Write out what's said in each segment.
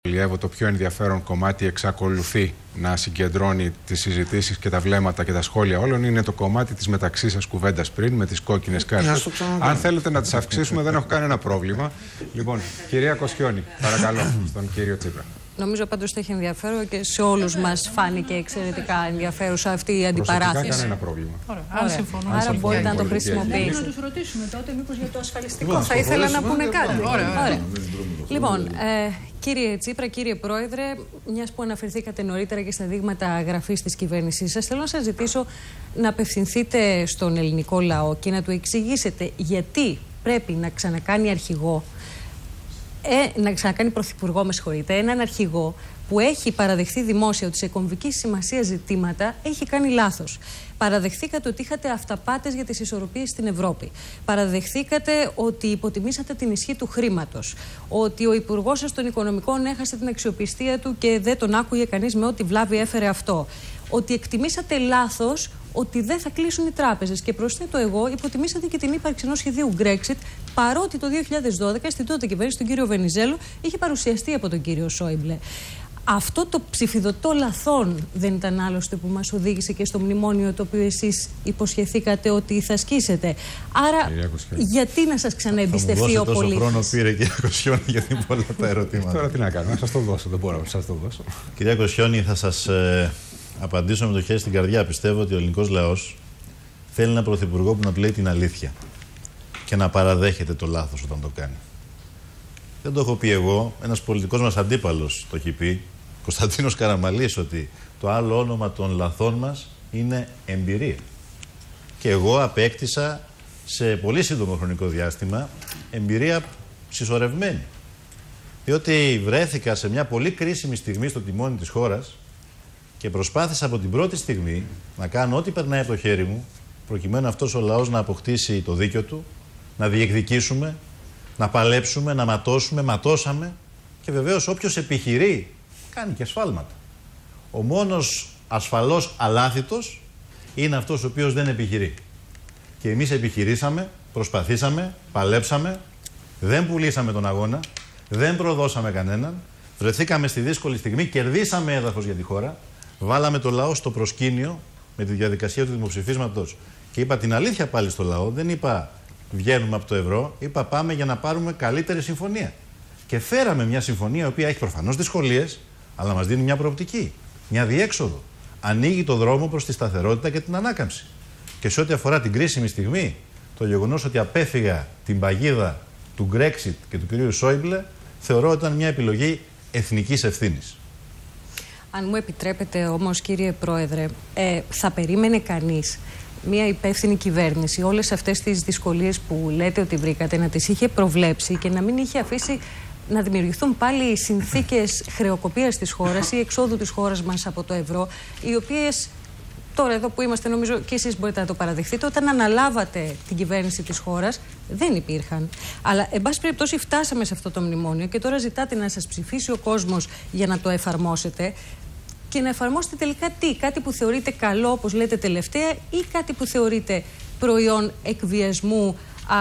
Πλιέβο, το πιο ενδιαφέρον κομμάτι εξακολουθεί να συγκεντρώνει τις συζητήσεις και τα βλέμματα και τα σχόλια όλων, είναι το κομμάτι της μεταξύ σας κουβέντας πριν με τις κόκκινες κάρτες. Αν θέλετε να τις αυξήσουμε, δεν έχω κανένα πρόβλημα. Λοιπόν, κυρία Κοσιόνη, παρακαλώ, στον κύριο Τσίπρα. Νομίζω πάντως ότι έχει ενδιαφέρον και σε όλους μας φάνηκε εξαιρετικά ενδιαφέρουσα αυτή η αντιπαράθεση. Προσωπικά κανένα πρόβλημα. Άρα μπορείτε να το χρησιμοποιήσετε. Να τους ρωτήσουμε τότε μήπως για το ασφαλιστικό θα ήθελα να πούνε κάτι. Ωραία. Λοιπόν, κύριε Τσίπρα, κύριε Πρόεδρε, μιας που αναφερθήκατε νωρίτερα και στα δείγματα γραφής της κυβέρνησής σας, θέλω να σας ζητήσω να απευθυνθείτε στον ελληνικό λαό και να του εξηγήσετε γιατί πρέπει να ξανακάνει αρχηγό. Να ξανακάνει πρωθυπουργό, με συγχωρείτε, έναν αρχηγό που έχει παραδεχθεί δημόσια ότι σε κομβική σημασία ζητήματα έχει κάνει λάθος. Παραδεχθήκατε ότι είχατε αυταπάτες για τις ισορροπίες στην Ευρώπη. Παραδεχθήκατε ότι υποτιμήσατε την ισχύ του χρήματος. Ότι ο υπουργός σας των Οικονομικών έχασε την αξιοπιστία του και δεν τον άκουγε κανείς με ό,τι βλάβη έφερε αυτό. Ότι εκτιμήσατε λάθος ότι δεν θα κλείσουν οι τράπεζες. Και προσθέτω εγώ, υποτιμήσατε και την ύπαρξη ενός σχεδίου Brexit, παρότι το 2012 στην τότε κυβέρνηση, τον κύριο Βενιζέλο, είχε παρουσιαστεί από τον κύριο Σόιμπλε. Αυτό το ψηφιδωτό λαθών δεν ήταν άλλωστε που μας οδήγησε και στο μνημόνιο το οποίο εσείς υποσχεθήκατε ότι θα ασκήσετε. Άρα, γιατί να σας ξαναεμπιστευτεί ο πολίτης? Τόσο χρόνο πήρε, κυρία Κοσιόνη, γιατί είναι πολλά τα ερωτήματα. Τώρα τι να κάνω, να σας το δώσω, δεν μπορώ να σας το δώσω. Κυρία Κοσιόνη, θα σας απαντήσω με το χέρι στην καρδιά. Πιστεύω ότι ο ελληνικός λαός θέλει έναν πρωθυπουργό που να του λέει την αλήθεια και να παραδέχεται το λάθος όταν το κάνει. Δεν το έχω πει εγώ, ένας πολιτικός μας αντίπαλος το έχει πει, Κωνσταντίνος Καραμαλής, ότι το άλλο όνομα των λαθών μας είναι εμπειρία. Και εγώ απέκτησα σε πολύ σύντομο χρονικό διάστημα εμπειρία συσσωρευμένη. Διότι βρέθηκα σε μια πολύ κρίσιμη στιγμή στο τιμόνι της χώρας και προσπάθησα από την πρώτη στιγμή να κάνω ό,τι περνάει από το χέρι μου, προκειμένου αυτός ο λαός να αποκτήσει το δίκιο του, να διεκδικήσουμε, να παλέψουμε, να ματώσουμε, ματώσαμε και βεβαίως όποιος επιχειρεί κάνει και ασφάλματα. Ο μόνος ασφαλώς αλάθητος είναι αυτός ο οποίος δεν επιχειρεί. Και εμείς επιχειρήσαμε, προσπαθήσαμε, παλέψαμε, δεν πουλήσαμε τον αγώνα, δεν προδώσαμε κανέναν, βρεθήκαμε στη δύσκολη στιγμή, κερδίσαμε έδαφος για τη χώρα, βάλαμε το λαό στο προσκήνιο με τη διαδικασία του δημοψηφίσματος και είπα την αλήθεια πάλι στο λαό, δεν είπα βγαίνουμε από το ευρώ, είπα πάμε για να πάρουμε καλύτερη συμφωνία. Και φέραμε μια συμφωνία η οποία έχει προφανώς δυσκολίες, αλλά μας δίνει μια προοπτική, μια διέξοδο. Ανοίγει το δρόμο προς τη σταθερότητα και την ανάκαμψη. Και σε ό,τι αφορά την κρίσιμη στιγμή, το γεγονός ότι απέφυγα την παγίδα του Brexit και του κυρίου Σόιμπλε, θεωρώ ότι ήταν μια επιλογή εθνικής ευθύνης. Αν μου επιτρέπετε όμως, κύριε Πρόεδρε, θα περίμενε κανείς μια υπεύθυνη κυβέρνηση όλες αυτές τις δυσκολίες που λέτε ότι βρήκατε να τις είχε προβλέψει και να μην είχε αφήσει να δημιουργηθούν πάλι συνθήκες χρεοκοπίας της χώρας ή εξόδου της χώρας μας από το ευρώ, οι οποίες τώρα εδώ που είμαστε, νομίζω και εσείς μπορείτε να το παραδεχτείτε, όταν αναλάβατε την κυβέρνηση της χώρας δεν υπήρχαν. Αλλά εν πάση περιπτώσει φτάσαμε σε αυτό το μνημόνιο και τώρα ζητάτε να σας ψηφίσει ο κόσμος για να το εφαρμόσετε. Και να εφαρμόσετε τελικά τι, κάτι που θεωρείτε καλό, όπως λέτε τελευταία, ή κάτι που θεωρείτε προϊόν εκβιασμού,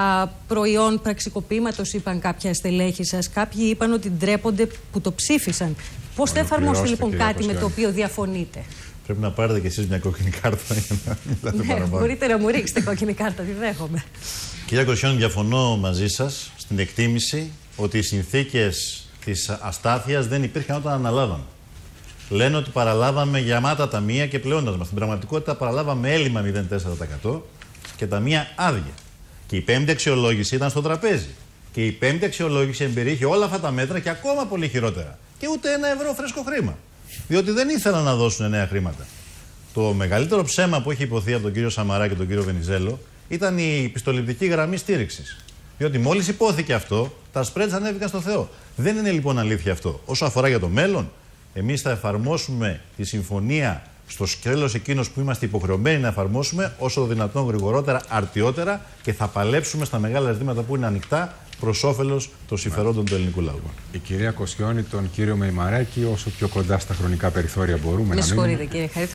προϊόν πραξικοπήματος, είπαν κάποια στελέχη σας. Κάποιοι είπαν ότι ντρέπονται που το ψήφισαν. Πώς θα εφαρμόσετε λοιπόν κάτι με το οποίο διαφωνείτε? Πρέπει να πάρετε κι εσείς μια κόκκινη κάρτα για να μιλάτε παραπάνω. Μπορείτε να μου ρίξετε κόκκινη κάρτα, τη δέχομαι. Κυρία Κοσιόνη, διαφωνώ μαζί σας στην εκτίμηση ότι οι συνθήκες της αστάθειας δεν υπήρχαν όταν αναλάβαμε. Λένε ότι παραλάβαμε γεμάτα ταμεία και πλεώντας μας. Στην πραγματικότητα παραλάβαμε έλλειμμα 0,4% και ταμεία άδεια. Και η πέμπτη αξιολόγηση ήταν στο τραπέζι. Και η πέμπτη αξιολόγηση εμπεριείχε όλα αυτά τα μέτρα και ακόμα πολύ χειρότερα. Και ούτε ένα ευρώ φρέσκο χρήμα. Διότι δεν ήθελαν να δώσουν νέα χρήματα. Το μεγαλύτερο ψέμα που έχει υποθεί από τον κύριο Σαμαρά και τον κύριο Βενιζέλο ήταν η πιστοληπτική γραμμή στήριξης. Διότι μόλις υπόθηκε αυτό, τα spreads ανέβηκαν στο Θεό. Δεν είναι λοιπόν αλήθεια αυτό. Όσο αφορά για το μέλλον, εμείς θα εφαρμόσουμε τη συμφωνία στο σκέλος εκείνος που είμαστε υποχρεωμένοι να εφαρμόσουμε όσο το δυνατόν γρηγορότερα, αρτιότερα και θα παλέψουμε στα μεγάλα ζητήματα που είναι ανοιχτά προς όφελος των συμφερόντων του ελληνικού λαού. Η κυρία Κοσιόνη, τον κύριο Μεϊμαράκη, όσο πιο κοντά στα χρονικά περιθώρια μπορούμε να μείνουμε. Με συγχωρείτε κύριε Χαρίφ.